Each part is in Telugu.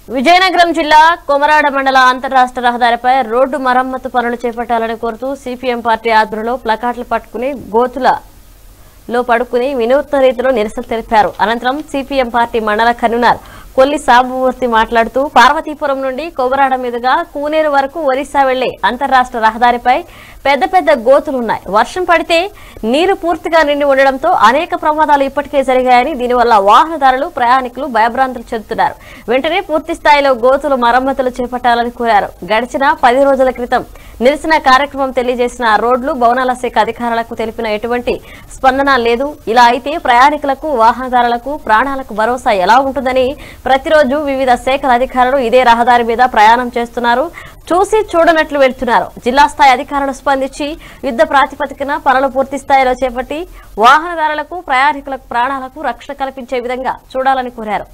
విజయనగరం జిల్లా కొమరాడ మండల అంతర్రాష్ట్ర రహదారిపై రోడ్డు మరమ్మతు పనులు చేపట్టాలని కోరుతూ సిపిఎం పార్టీ ఆధ్వర్యంలో ప్లకార్డులు పట్టుకుని గోతులలో పడుకుని వినూత్న రీతిలో నిరసన తెలిపారు. అనంతరం సిపిఎం పార్టీ మండల కన్వీనర్ కొల్లి సాంబమూర్తి మాట్లాడుతూ పార్వతీపురం నుండి కొమరాడ మీదుగా కూనేరు వరకు ఒరిస్సా వెళ్లే అంతర్రాష్ట్ర రహదారిపై పెద్ద పెద్ద గోతులున్నాయి. వర్షం పడితే నీరు పూర్తిగా నిండి ఉండడంతో అనేక ప్రమాదాలు ఇప్పటికే జరిగాయని, దీనివల్ల వాహనదారులు ప్రయాణికులు భయభ్రాంతులు చెందుతున్నారు. వెంటనే పూర్తి స్థాయిలో గోతులు మరమ్మతులు చేపట్టాలని కోరారు. గడిచిన 10 రోజుల క్రితం నిరసన కార్యక్రమం తెలియజేసిన రోడ్లు భవనాల శాఖ అధికారులకు తెలిపిన ఎటువంటి స్పందన లేదు. ఇలా అయితే ప్రయాణికులకు వాహనదారులకు ప్రాణాలకు భరోసా ఎలా ఉంటుందని ప్రతిరోజు వివిధ శాఖల అధికారులు ఇదే రహదారి మీద ప్రయాణం చేస్తున్నారు. చూసి చూడనట్లు వెళ్తున్నారు. జిల్లా స్థాయి అధికారులు స్పందించి యుద్ధ ప్రాతిపదికన పనులు పూర్తి స్థాయిలో చేపట్టి వాహనదారులకు ప్రయాణికులకు ప్రాణాలకు రక్షణ కల్పించే విధంగా చూడాలని కోరారు.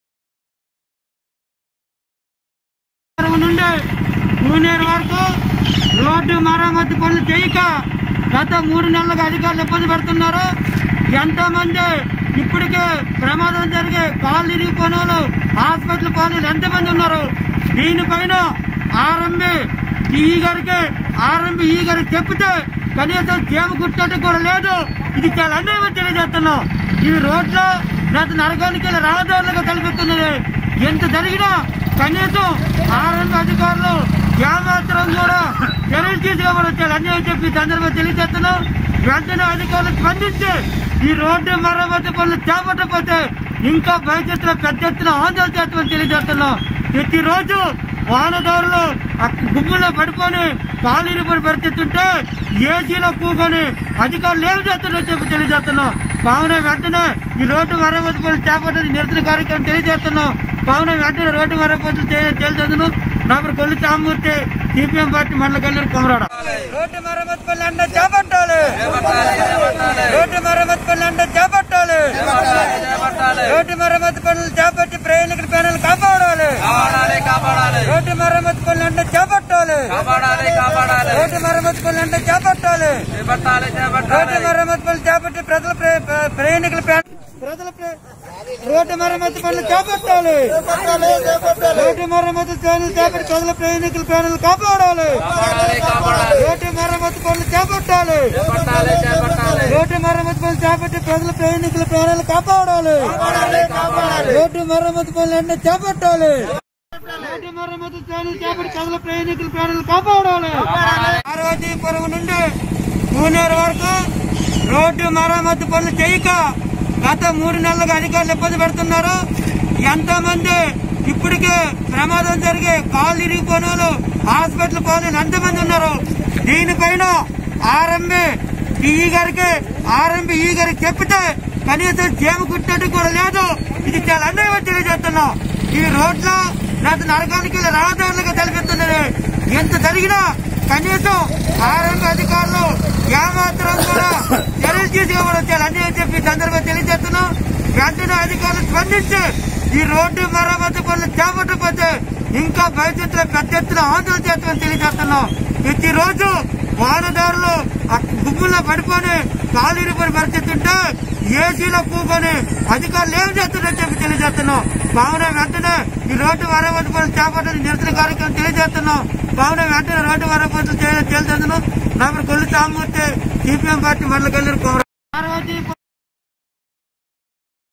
రోడ్డు మరమ్మతు పనులు చేయక గత 3 నెలలుగా అధికారులు ఇబ్బంది పడుతున్నారు. ఎంతమంది ఇప్పటికే ప్రమాదం జరిగే కాళ్ళు ఇరిగిపోయిన వాళ్ళు, హాస్పిటల్ పోలీసులు ఎంతమంది ఉన్నారు. దీనిపైన ఆర్ఎంబి ఈ గారికి చెప్తే కనీసం చేమ గుర్తు కూడా లేదు. ఇది చాలా అన్యాయం తెలియజేస్తున్నాం. ఈ రోడ్లో గత నరకానికి రహదారులుగా కల్పిస్తున్నది. ఎంత జరిగినా కనీసం ఆర్ఎంబి అధికారులు ఏమాత్రం కూడా చర్యలు తీసుకోవడం చాలా అన్యాయం చెప్పి సందర్భంగా తెలియజేస్తున్నాం. వెంటనే అధికారులు స్పందించి ఈ రోడ్డు మరమ్మతు పనులు చేపట్టకపోతే ఇంకా భవిష్యత్తులో పెద్ద ఎత్తున ఆందోళన చేస్తామని తెలియజేస్తున్నాం. ప్రతిరోజు వాహనదారులు గుమ్ములో పడుకొని కాలు పరిస్థితుంటే ఏసీలో కూకొని అధికారులు ఏం చేస్తున్నారో చెప్పి తెలియజేస్తున్నాం. కావున వెంటనే ఈ రోడ్డు మరమ్మతు పనులు చేపట్టని నిరసన కార్యక్రమం తెలియజేస్తున్నాం. కావున వెంటనే రోడ్డు మరమ్మతులు తెలియజేస్తున్నాం. నాకు కొల్లి సాంబమూర్తి, సిపిఎం పార్టీ మండల కన్వీనర్ కొమరాడ. రోడ్డు మరమ్మతు పనులు అంటే చేపట్టాలి. రోడ్డు మరమ్మతు పనులు అంటే చేపట్టాలి. రోడ్డు మరమ్మతు పనులు చేపట్టి ప్రయాణికుల ప్రాణాలు కాపాడాలి. రోడ్డు మరమ్మతు పనులు అంటే చేపట్టాలి. రోడ్డు మరమ్మతు పనులు అంటే చేపట్టాలి. రోడ్డు మరమ్మతు పనులు చేపట్టి ప్రయాణికుల రోడ్డు మరమ్మతు పనులు చేపట్టాలి. రోడ్డు మరమ్మతు పనులు చేపట్టి ప్రజల ప్రయాణికుల ప్రాణాలు కాపాడాలి. రోడ్డు మరమ్మతు పనులు చేపట్టాలి. రోడ్డు మరమ్మతు పనులు చేపట్టి ప్రజల ప్రయాణికుల ప్రాణాలు కాపాడాలి. రోడ్డు మరమ్మతు పనులు అంటే చేపట్టాలి. రోడ్డు మరమ్మతు పనులు చేపట్టి ప్రజల ప్రయాణికుల ప్రాణాలు కాపాడాలి. పార్వతీపురం నుండి కూనేరు వరకు రోడ్డు మరమ్మతు పనులు చేయక గత 3 నెలలుగా అధికారులు ఇబ్బంది పడుతున్నారు. ఎంతమంది ఇప్పటికే ప్రమాదం జరిగే కాళ్ళు ఇరిగిపోయిన వాళ్ళు, హాస్పిటల్ పోలీసులు ఎంతమంది ఉన్నారు. దీనిపైన ఆర్ఎంబి ఈ గారికి చెప్తే కనీసం చేమ గుర్తు కూడా లేదు. ఇది చాలా అన్యాయం తెలియజేస్తున్నాం. ఈ రోడ్లో గత నరకానికి రహదారులుగా కల్పిస్తున్నది. ఎంత జరిగినా కనీసం ఆర్ఎంబి అధికారులు ఏమాత్రం కూడా చర్యలు తీసుకోవడం చాలా అన్యాయం చెప్పి సందర్భంగా తెలియజేస్తున్నాం. వెంటనే అధికారులు స్పందించి ఈ రోడ్డు మరమ్మతు పనులు చేపట్టకపోతే ఇంకా భవిష్యత్తులో పెద్ద ఎత్తున ఆందోళన చేస్తామని తెలియజేస్తున్నాం. ప్రతిరోజు వాహనదారులు గుమ్ముల్లో పడుకొని కాలు ఇరిగిపోయిన పరిస్థితి ఉంటే ఏసీలో కూకొని అధికారులు ఏం చేస్తున్నారో చెప్పి తెలియజేస్తున్నాం. కావున వెంటనే ఈ రోడ్డు మరమ్మతు పనులు చేపట్టని నిరసన కార్యక్రమం తెలియజేస్తున్నాం. కావున వెంటనే రోడ్డు మరమ్మతులు తెలియజేస్తున్నాం. నాకు కొల్లి సాంబమూర్తి, సిపిఎం పార్టీ మండల కన్వీనర్ కొమరాడ.